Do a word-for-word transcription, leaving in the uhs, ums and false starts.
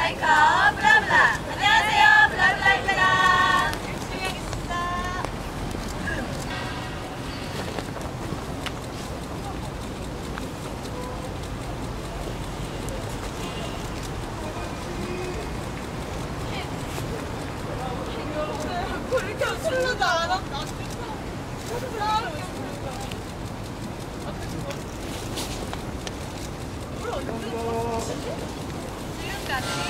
마이커 블라블라. 안녕하세요, 블라블라입니다. 열심히 하겠습니다. 이렇게 술로도 안 왔다. 지금까지